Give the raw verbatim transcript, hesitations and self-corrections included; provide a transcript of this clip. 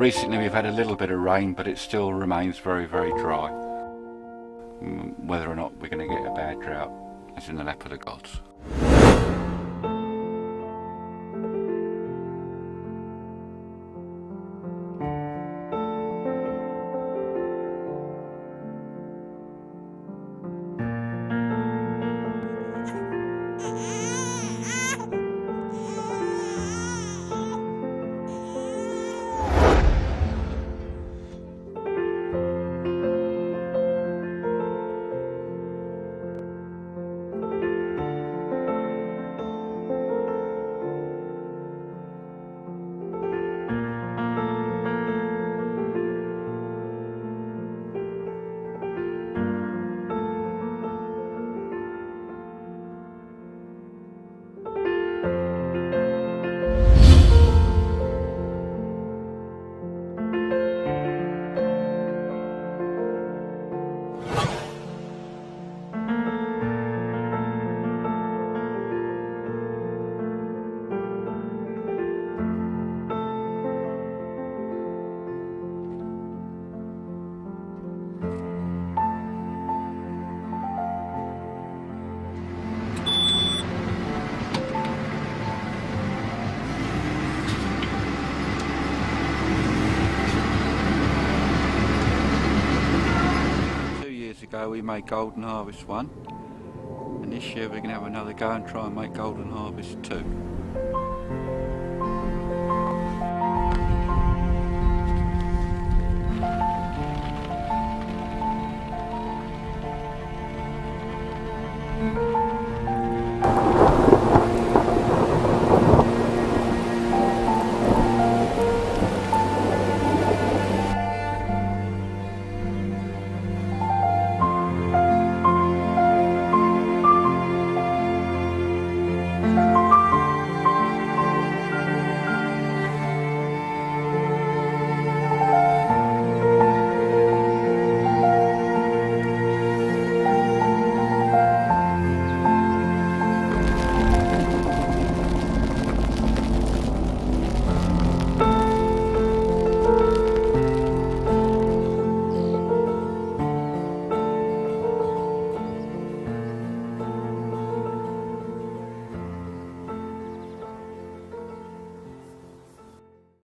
recently we've had a little bit of rain, but it still remains very, very dry. Whether or not we're going to get a bad drought is in the lap of the gods. Ago we made Golden Harvest one, and this year we're going to have another go and try and make Golden Harvest two.